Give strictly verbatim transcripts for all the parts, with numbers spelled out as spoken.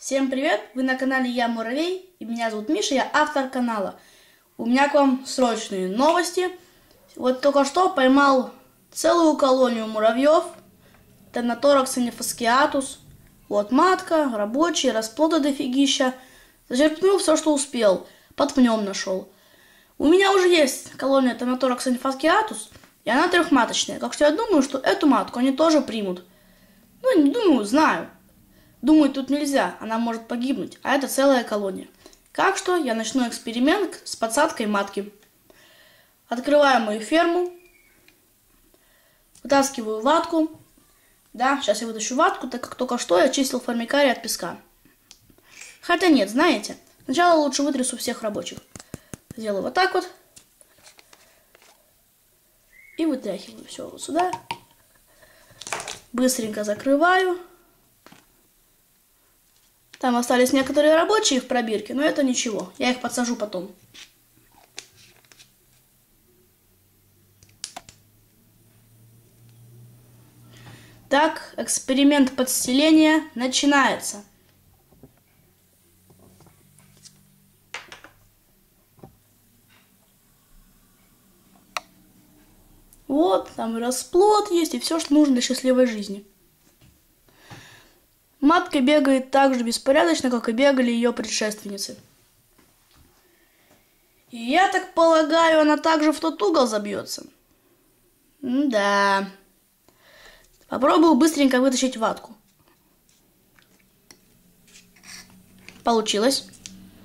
Всем привет! Вы на канале Я Муравей, и меня зовут Миша, я автор канала. У меня к вам срочные новости. Вот только что поймал целую колонию муравьев, Тенноторакс нефаскиатус. Вот матка, рабочие, расплода дофигища. Зачерпнул все, что успел, под пнем нашел. У меня уже есть колония Тенноторакс нефаскиатус, и она трехматочная. Так что я думаю, что эту матку они тоже примут. Ну, не думаю, знаю. Думаю, тут нельзя, она может погибнуть, а это целая колония. Так что я начну эксперимент с подсадкой матки. Открываю мою ферму, вытаскиваю ватку. Да, сейчас я вытащу ватку, так как только что я чистил формикарий от песка. Хотя нет, знаете, сначала лучше вытрясу всех рабочих. Сделаю вот так вот. И вытряхиваю все вот сюда. Быстренько закрываю. Там остались некоторые рабочие в пробирке, но это ничего. Я их подсажу потом. Так, эксперимент подселения начинается. Вот, там и расплод есть, и все, что нужно для счастливой жизни. Матка бегает так же беспорядочно, как и бегали ее предшественницы. И я так полагаю, она также в тот угол забьется. Да. Попробую быстренько вытащить ватку. Получилось.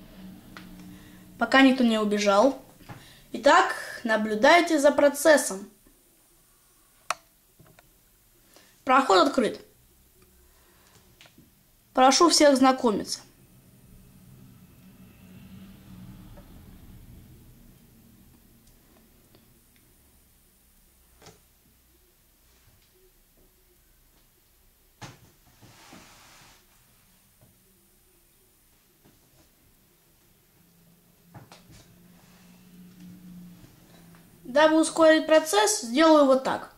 Пока никто не убежал. Итак, наблюдайте за процессом. Проход открыт. Прошу всех знакомиться. Дабы ускорить процесс, сделаю вот так.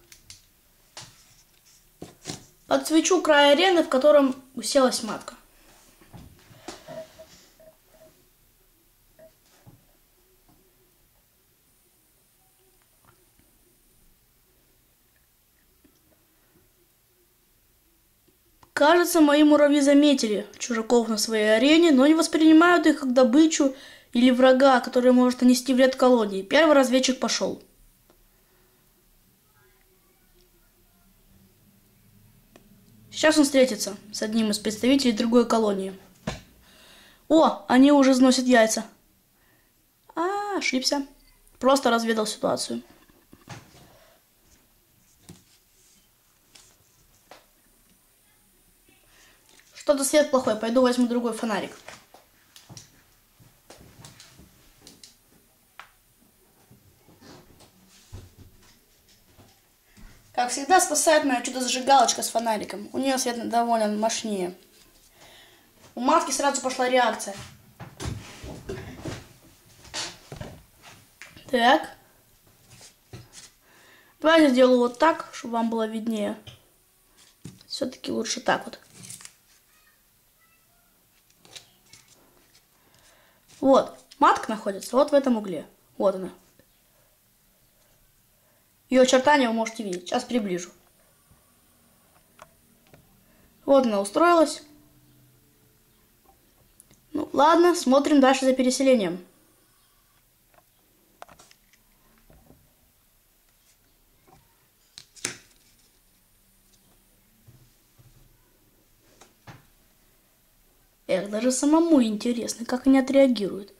Подсвечу край арены, в котором уселась матка. Кажется, мои муравьи заметили чужаков на своей арене, но не воспринимают их как добычу или врага, который может нанести вред колонии. Первый разведчик пошел. Сейчас он встретится с одним из представителей другой колонии. О, они уже сносят яйца. А, ошибся. Просто разведал ситуацию. Что-то свет плохой, пойду возьму другой фонарик. Как всегда, спасает моя чудо-зажигалочка с фонариком. У нее свет довольно мощнее. У матки сразу пошла реакция. Так. Давайте сделаю вот так, чтобы вам было виднее. Все-таки лучше так вот. Вот, матка находится вот в этом угле. Вот она. Ее очертания вы можете видеть. Сейчас приближу. Вот она устроилась. Ну, ладно, смотрим дальше за переселением. Эх, даже самому интересно, как они отреагируют.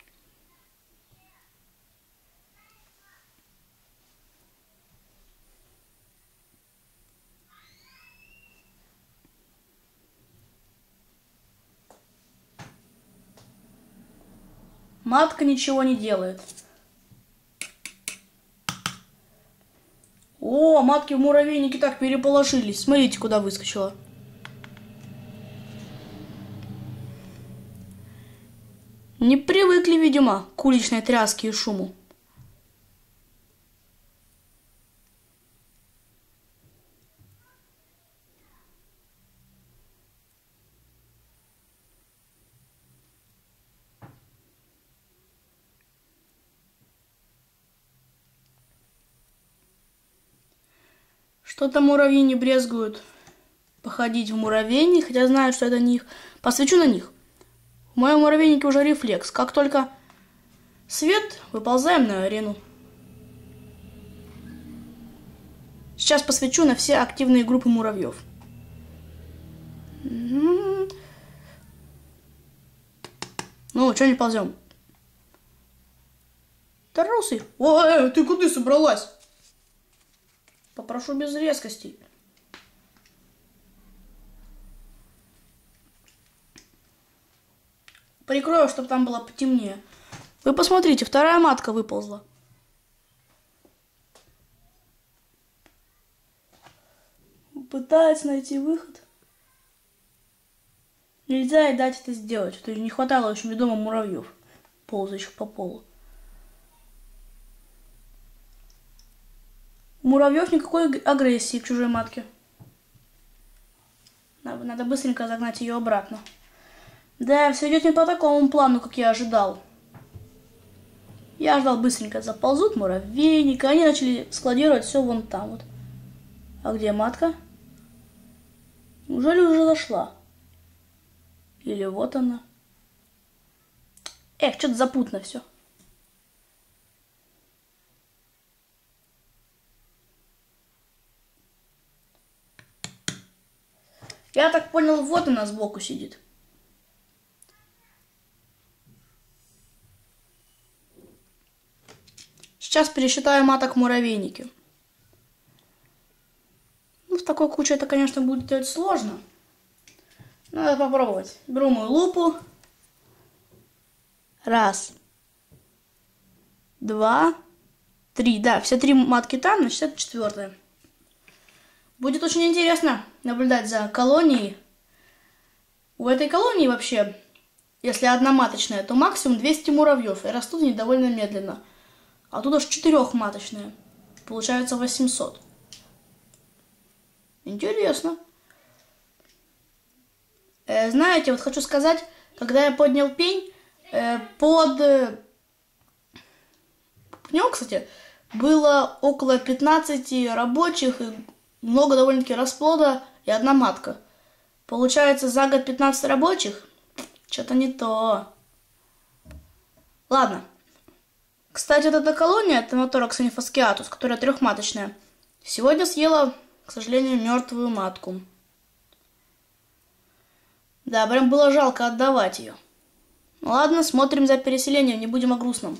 Матка ничего не делает. О, матки в муравейнике так переполошились. Смотрите, куда выскочила. Не привыкли, видимо, к уличной тряске и шуму. Что-то муравьи не брезгуют походить в муравейник, хотя знают, что это не их. Посвечу на них. В моем муравейнике уже рефлекс. Как только свет, выползаем на арену. Сейчас посвечу на все активные группы муравьев. Ну, что не ползем? Трусы. Ой, ты куда собралась? Попрошу без резкостей. Прикрою, чтобы там было потемнее. Вы посмотрите, вторая матка выползла. Пытается найти выход. Нельзя ей дать это сделать. Что не хватало очень ведомо муравьев, ползающих по полу. У муравьев никакой агрессии к чужой матке. Надо, надо быстренько загнать ее обратно. Да, все идет не по такому плану, как я ожидал. Я ждал, быстренько заползут муравейник, и они начали складировать все вон там вот. А где матка? Неужели уже зашла? Или вот она? Эх, что-то запутано все. Я так понял, вот она сбоку сидит. Сейчас пересчитаю маток в муравейнике. Ну, в такой куче это, конечно, будет делать сложно. Надо попробовать. Беру мою лупу. Раз. Два. Три. Да, все три матки там, значит, это четвертая. Будет очень интересно наблюдать за колонией. У этой колонии вообще, если одноматочная, то максимум двести муравьев. И растут они довольно медленно. А тут аж четырехматочная. Получается восемьсот. Интересно. Э, знаете, вот хочу сказать, когда я поднял пень, э, под э, пнем, кстати, было около пятнадцати рабочих, и много довольно-таки расплода и одна матка. Получается, за год пятнадцать рабочих? Что-то не то. Ладно. Кстати, вот эта колония, Томаторакс анифасциатус, которая трехматочная, сегодня съела, к сожалению, мертвую матку. Да, прям было жалко отдавать ее. Ну ладно, смотрим за переселением, не будем о грустном.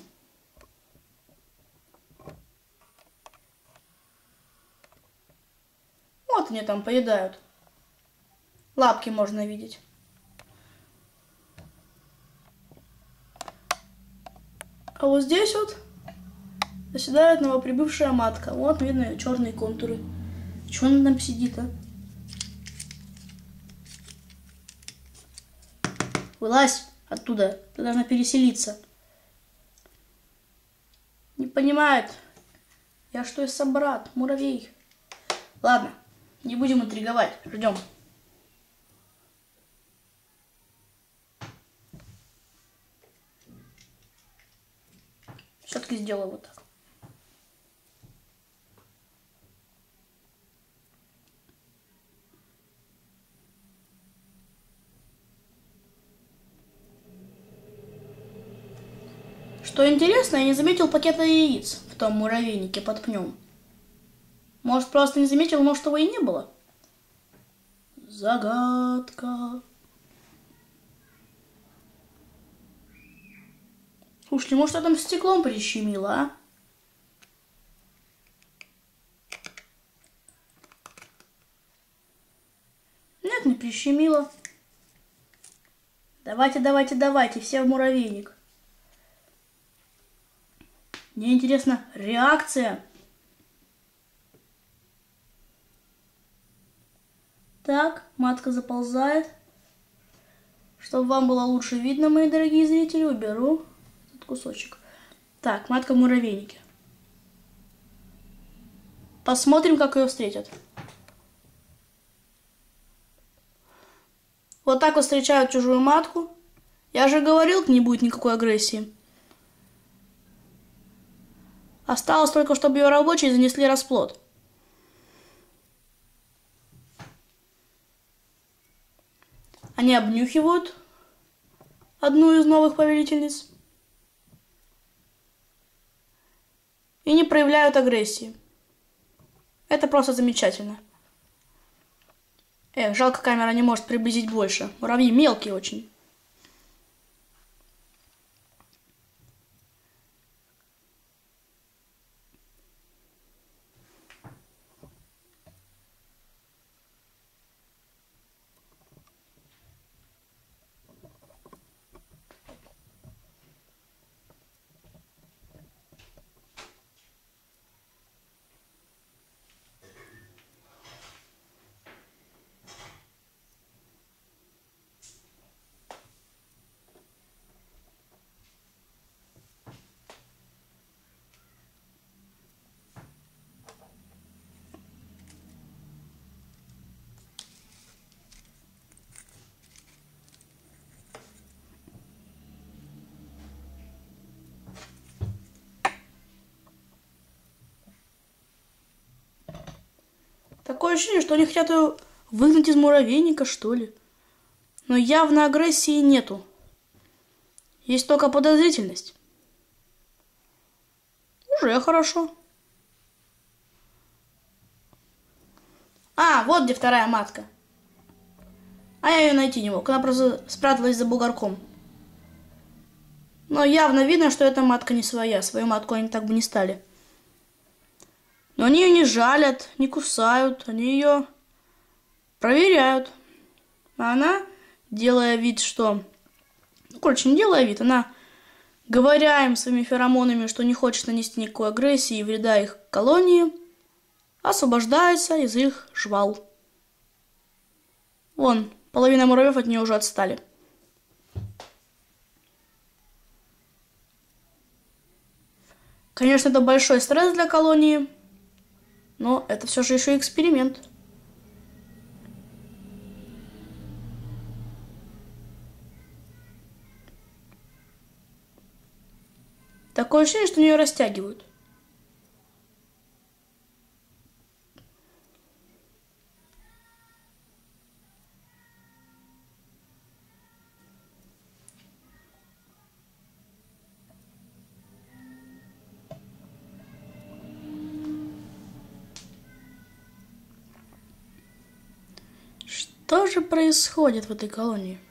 Вот они там поедают. Лапки можно видеть. А вот здесь вот заседает новоприбывшая матка. Вот видно ее черные контуры. Чего она там сидит, а? Вылазь оттуда. Ты должна переселиться. Не понимает. Я что, из собрат? Муравей. Ладно, не будем интриговать. Ждем. Все-таки сделаю вот так. Что интересно, я не заметил пакета яиц в том муравейнике под пнем. Может, просто не заметил, может, его и не было? Загадка. Слушайте, может, я там стеклом прищемила, а? Нет, не прищемила. Давайте, давайте, давайте, все в муравейник. Мне интересна реакция. Так, матка заползает. Чтобы вам было лучше видно, мои дорогие зрители, уберу этот кусочек. Так, матка в муравейнике. Посмотрим, как ее встретят. Вот так вот встречают чужую матку. Я же говорил, не будет никакой агрессии. Осталось только, чтобы ее рабочие занесли расплод. Они обнюхивают одну из новых повелительниц и не проявляют агрессии. Это просто замечательно. Эх, жалко, камера не может приблизить больше. Муравьи мелкие очень. Такое ощущение, что они хотят ее выгнать из муравейника, что ли. Но явно агрессии нету. Есть только подозрительность. Уже хорошо. А, вот где вторая матка. А я ее найти не мог. Она просто спряталась за бугорком. Но явно видно, что эта матка не своя. Свою матку они так бы не стали. Но они ее не жалят, не кусают. Они ее проверяют. А она, делая вид, что... Ну, короче, не делая вид, она, говоря им своими феромонами, что не хочет нанести никакой агрессии и вреда их колонии, освобождается из их жвал. Вон, половина муравьев от нее уже отстали. Конечно, это большой стресс для колонии, но это все же еще эксперимент. Такое ощущение, что нее растягивают. Что же происходит в этой колонии?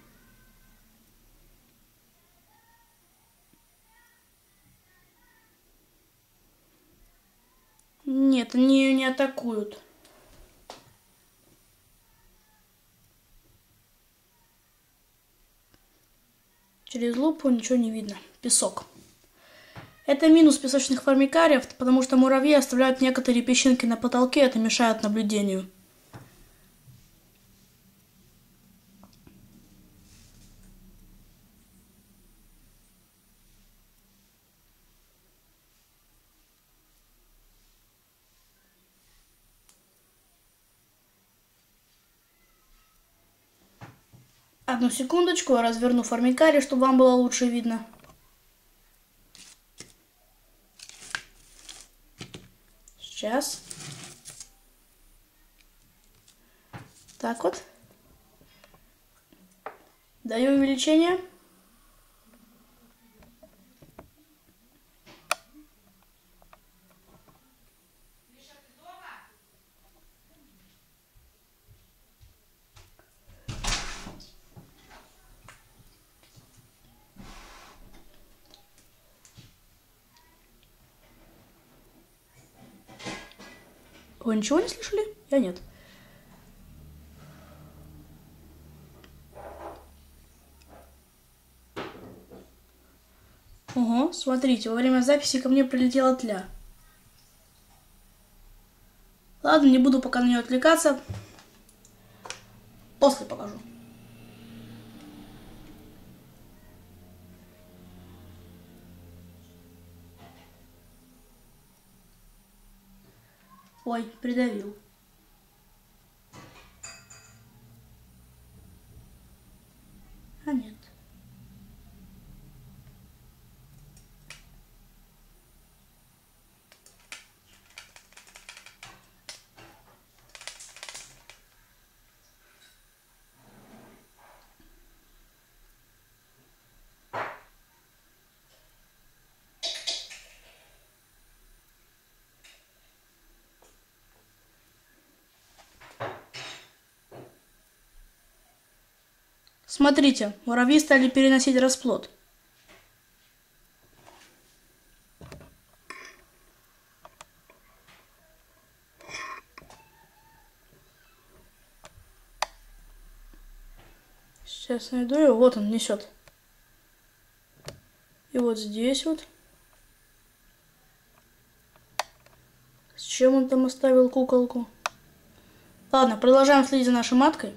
Нет, они ее не атакуют. Через лупу ничего не видно. Песок. Это минус песочных формикариев, потому что муравьи оставляют некоторые песчинки на потолке, это мешает наблюдению. Одну секундочку, я разверну формикарий, чтобы вам было лучше видно. Сейчас. Так вот. Даю увеличение. Вы ничего не слышали? Я нет. Ого, смотрите, во время записи ко мне прилетела тля. Ладно, не буду пока на нее отвлекаться. После покажу. Ой, придавил. А нет. Смотрите, муравьи стали переносить расплод. Сейчас найду его. Вот он несет. И вот здесь вот. С чем он там оставил куколку? Ладно, продолжаем следить за нашей маткой.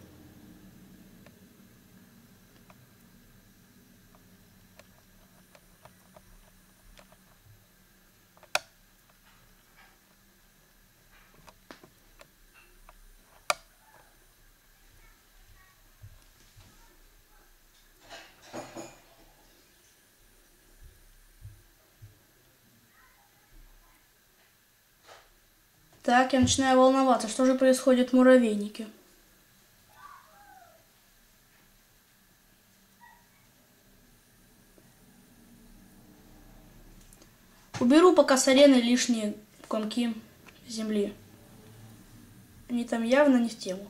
Так, я начинаю волноваться. Что же происходит в муравейнике? Уберу пока с арены лишние комки земли. Они там явно не в тему.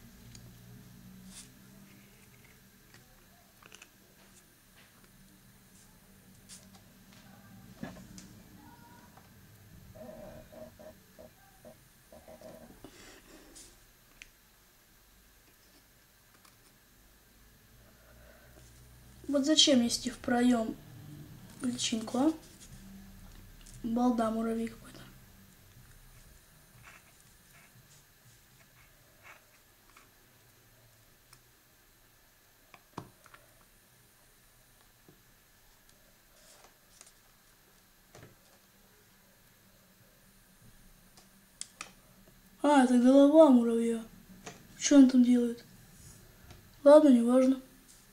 Вот зачем нести в проем личинку, а? Балда муравей какой-то. А, это голова муравья. Что он там делает? Ладно, неважно.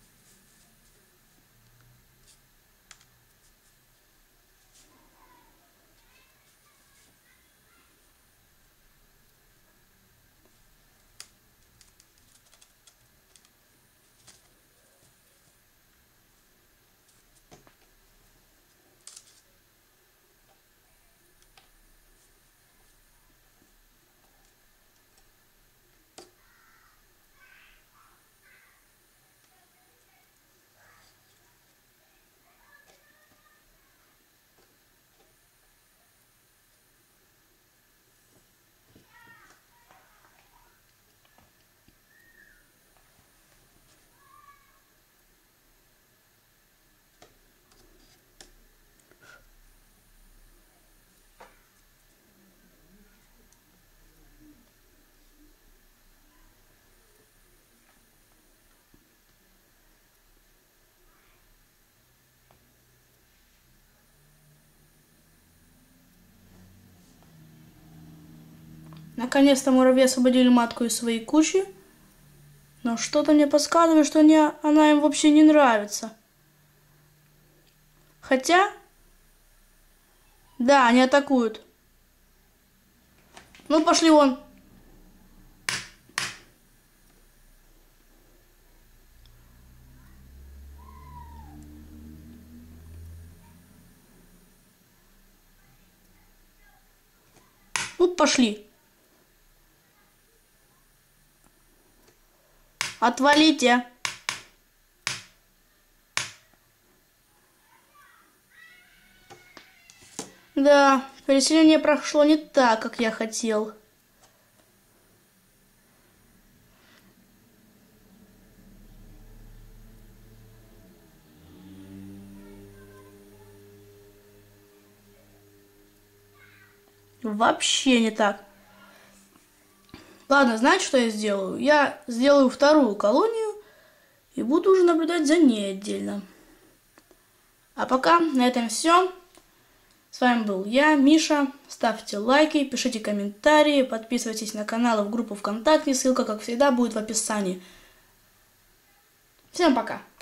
Наконец-то муравьи освободили матку из своей кучи. Но что-то мне подсказывает, что не, она им вообще не нравится. Хотя... Да, они атакуют. Ну, пошли вон. Ну, пошли. Отвалите. Да, переселение прошло не так, как я хотел. Вообще не так. Ладно, знаете, что я сделаю? Я сделаю вторую колонию и буду уже наблюдать за ней отдельно. А пока на этом все. С вами был я, Миша. Ставьте лайки, пишите комментарии, подписывайтесь на канал и в группу ВКонтакте. Ссылка, как всегда, будет в описании. Всем пока!